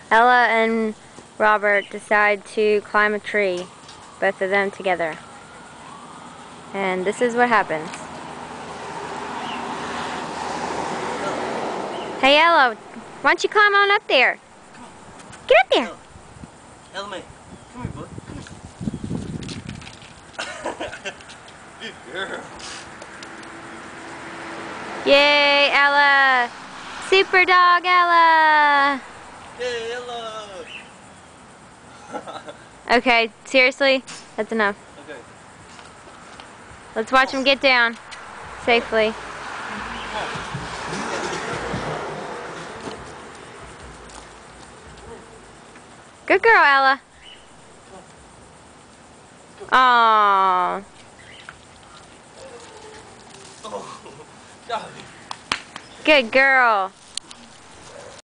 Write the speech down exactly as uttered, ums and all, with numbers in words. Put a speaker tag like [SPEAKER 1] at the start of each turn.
[SPEAKER 1] Ella and Robert decide to climb a tree, both of them together. And this is what happens. Hey Ella, why don't you climb on up there?
[SPEAKER 2] Come on.
[SPEAKER 1] Get up there.
[SPEAKER 2] Ella, Ella May, come here, bud. Come here. Good girl.
[SPEAKER 1] Yay, Ella! Super dog Ella!
[SPEAKER 2] Hey, Ella.
[SPEAKER 1] Okay, seriously, that's enough.
[SPEAKER 2] Okay.
[SPEAKER 1] Let's watch him get down safely. Good girl, Ella. Aww.
[SPEAKER 2] Oh, God.
[SPEAKER 1] Good girl.